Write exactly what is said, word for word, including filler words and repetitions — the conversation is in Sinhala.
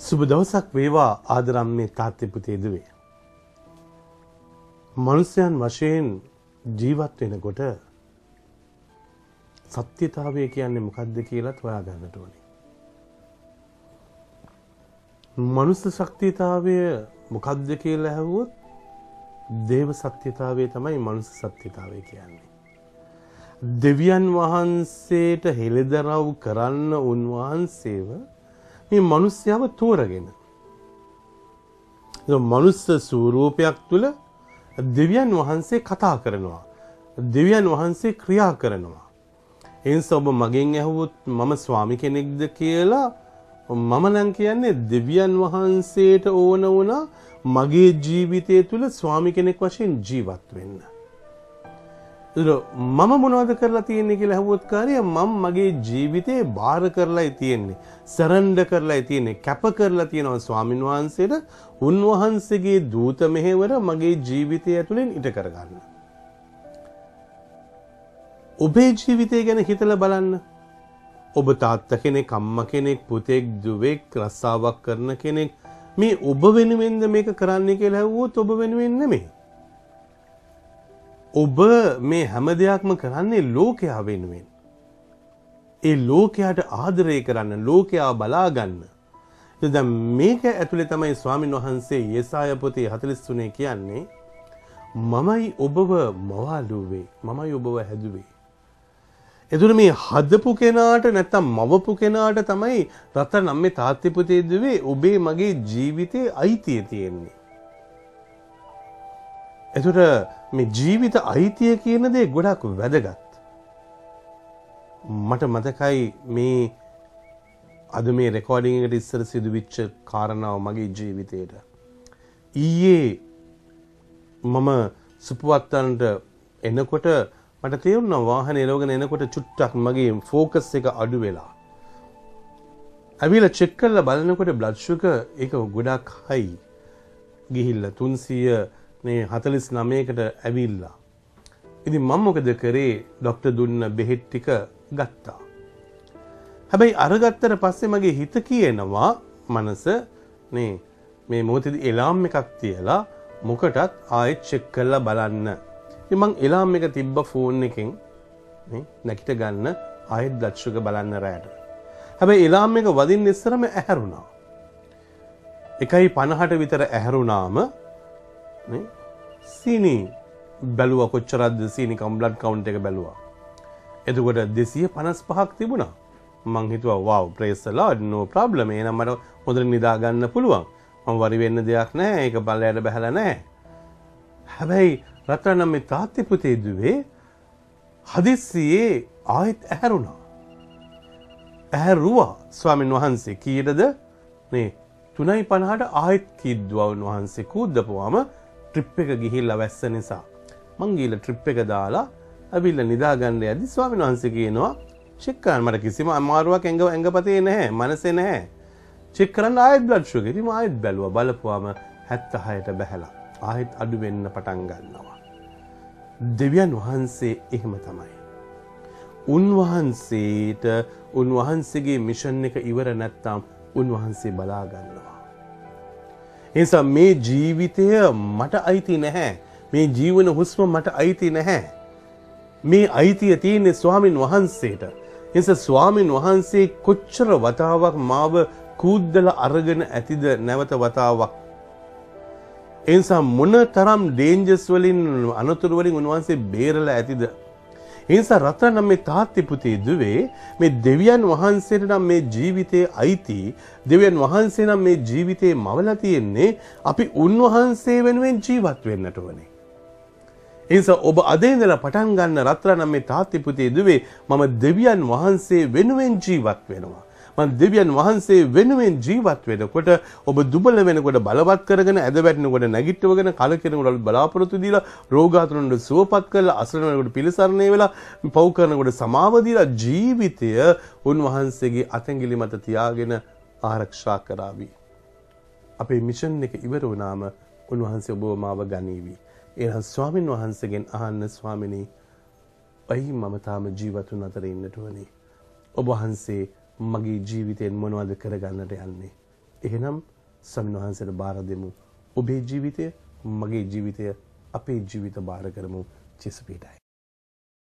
සුබ දවසක් වේවා ආදරම්මේ තාත්තේ පුතේ දුවේ. මනුෂ්‍යයන් වශයෙන් ජීවත් වෙනකොට සත්‍යතාවය කියන්නේ මොකක්ද කියලාත් හොයාගන්නට ඕනේ. මනුෂ්‍ය සත්‍යතාවය මොකක්ද කියලා අහුවොත් දේව සත්‍යතාවය තමයි මනුෂ්‍ය සත්‍යතාවය කියන්නේ. දෙවියන් වහන්සේට හෙළිදරව් කරන්න උන්වහන්සේව මේ මිනිස්යාව තෝරගෙන ඒ මනුස්ස ස්වරූපයක් තුල දෙවියන් වහන්සේ කතා කරනවා. දෙවියන් වහන්සේ ක්‍රියා කරනවා. එනිසා ඔබ මගෙන් ඇහුවොත් මම ස්වාමි කෙනෙක්ද කියලා මම නම් කියන්නේ දෙවියන් වහන්සේට ඕන වුණා මගේ ජීවිතය තුල ස්වාමි කෙනෙක් වශයෙන් ජීවත් වෙන්න. මම මොනවද කරලා තියෙන්නේ කියලා අහුවොත් කාර්යය මම මගේ ජීවිතේ බාර කරලායි තියෙන්නේ සරෙන්ඩර් කරලායි තියෙන්නේ කැප කරලා තියෙනවා ස්වාමින් වහන්සේට උන්වහන්සේගේ දූත මෙහෙවර මගේ ජීවිතය ඇතුලෙන් ඉට කරගන්න. ඔබේ ජීවිතය ගැන හිතලා බලන්න. ඔබ තාත්තා කෙනෙක් අම්මා කෙනෙක් පුතෙක් දුවෙක් රස්සාවක් කරන කෙනෙක් මේ ඔබ වෙනුවෙන්ද මේක කරන්නේ කියලා අහුවොත් ඔබ වෙනුවෙන් නෙමෙයි. ඔබ මේ හැම දෙයක්ම කරන්නේ ලෝකයා වෙනුවෙන්. ඒ ලෝකයාට ආදරය කරන්න, ලෝකයා බලා ගන්න. දැන් මේක ඇතුලේ තමයි ස්වාමින් වහන්සේ යෙසායා පොතේ හතළිස් තුනේ කියන්නේ මමයි ඔබව මවාලුවේ, මමයි ඔබව හැදුවේ. එතකොට මේ හදපු කෙනාට නැත්තම් මවපු කෙනාට තමයි රත්තරන් අම්මේ තාත්තේ පුතේ දුවේ ඔබේ මගේ ජීවිතේ අයිතිය තියෙන්නේ. එතකොට මේ ජීවිත අයිතිය කියන දේ ගොඩක් වැදගත්. මට මතකයි මේ අද මේ රෙකෝඩින් එකට ඉස්සර සිදුවිච්ච කාරණාව මගේ ජීවිතේට. ඊයේ මම සුපුවත්තන්ට එනකොට මට තේරුණා වාහනේ එලවගෙන එනකොට චුට්ටක් මගේ ફોකස් එක අඩු වෙලා. අවිල චෙක් කරලා බලනකොට බ්ලඩ් ෂුගර් එක ගොඩක් හයි ගිහිල්ලා තුන්සිය මේ හතළිස් නවයකට ඇවිල්ලා. ඉතින් මම මොකද කරේ? ડોක්ටර් දුන්න බෙහෙත් ටික ගත්තා. හැබැයි අරගත්තට පස්සේ මගේ හිත කියනවා මනස මේ මේ මොහොතේදී එලාම් එකක් තියලා මොකටත් ආයෙත් චෙක් කරලා බලන්න. ඉතින් මං එලාම් එක තිබ්බ ෆෝන් එකෙන් මේ නැගිට ගන්න ආයෙත් බ්ලඩ් ෂුගර් බලන්න රැට. හැබැයි එලාම් එක වදින්න ඉස්සරම ඇහැරුණා. එකයි පනහට විතර ඇහැරුණාම නේ සීනි බැලුවා කොච්චරද සීනි කම් බ්ලඩ් කවුන්ට් එක බැලුවා. එතකොට දෙසිය පනස් පහක් තිබුණා. මං හිතුවා wow praise the lord no problem එහෙනම් මට හොඳට නිදා ගන්න පුළුවන්. මම වරි වෙන්න දෙයක් නැහැ. ඒක බල්ලයට බහැලා නැහැ. හැබැයි රත්තරන් මේ තාත්තේ පුතේ දුවේ හදිස්සියේ ආයෙත් ඇහැරුණා. ඇහැරුවා ස්වාමින් වහන්සේ කීයටද මේ තුනයි පනහට ආයෙත් කිව්වා උන්වහන්සේ කූද්දපුවාම ට්‍රිප් එක ගිහිල්ලා වැස්ස නිසා මං ගිහලා ට්‍රිප් එක දාලා අවිල්ල නිදා ගන්න යද්දි ස්වාමීන් වහන්සේ කියනවා චෙක් කරන්න. මට කිසිම අමාරුවක් ඇඟ ඇඟපතේ නැහැ, මනසේ නැහැ. චෙක් කරන්න ආයෙත් බ්ලඩ් ෂුගර්. ඉතින් මම ආයෙත් බැලුවා. බලපුවාම හැත්තහයට බැහැලා ආයෙත් අඩු වෙන්න පටන් ගන්නවා. දෙවියන් වහන්සේ එහෙම තමයි. උන්වහන්සේට උන්වහන්සේගේ මිෂන් එක ඉවර නැත්තම් උන්වහන්සේ බලා ගන්නවා. එනිසා මේ ජීවිතය මට අයිති නැහැ. මේ ජීවන හුස්ම මට අයිති නැහැ. මේ අයිතිය තියෙන්නේ ස්වාමින් වහන්සේට. එනිසා ස්වාමින් වහන්සේ කොච්චර වතාවක් මාව කූද්දලා අරගෙන ඇතිද නැවත වතාවක්. එනිසා මොන තරම් ඩේන්ජර්ස් වලින් අනතුරු වලින් උන්වහන්සේ බේරලා ඇතිද. එනිසා රත්තරන් මේ තාත්තේ පුතේ දුවේ මේ දෙවියන් වහන්සේට නම් මේ ජීවිතේ අයිති. දෙවියන් වහන්සේ නම් මේ ජීවිතේ මවලා තියෙන්නේ අපි උන්වහන්සේ වෙනුවෙන් ජීවත් වෙන්නට ඕනේ. එනිසා ඔබ අද ඉඳලා පටන් ගන්න රත්තරන් මේ තාත්තේ පුතේ දුවේ මම දෙවියන් වහන්සේ වෙනුවෙන් ජීවත් වෙනවා. මම දෙවියන් වහන්සේ වෙනුවෙන් ජීවත් වෙනකොට ඔබ දුබල වෙනකොට බලවත් කරගෙන ඇද වැටෙනකොට නැගිටවගෙන කලකිරෙනකොට බලාපොරොත්තු දීලා රෝගාතුරන්ට සුවපත් කරලා අසරණ වෙනකොට පිළිසරණය වෙලා පව් කරනකොට සමාව දීලා ජීවිතය උන්වහන්සේගේ අතැඟිලි මත තියාගෙන ආරක්ෂා කරાવી. අපේ මිෂන් එක ඉවර වුණාම උන්වහන්සේ ඔබව මාව ගනීවි. එහෙනම් ස්වාමින් වහන්සේගෙන් අහන්න ස්වාමිනී අයි මම තාම ජීවතුන් අතර ඉන්නට ඕනේ. ඔබ වහන්සේ මගේ ජීවිතයෙන් මොනවද කරගන්නට යන්නේ? එහෙනම් ස්වාමීන් වහන්සේට බාර දෙමු. ඔබේ ජීවිතය, මගේ ජීවිතය, අපේ ජීවිත බාර කරමු. චිසපීඩයි.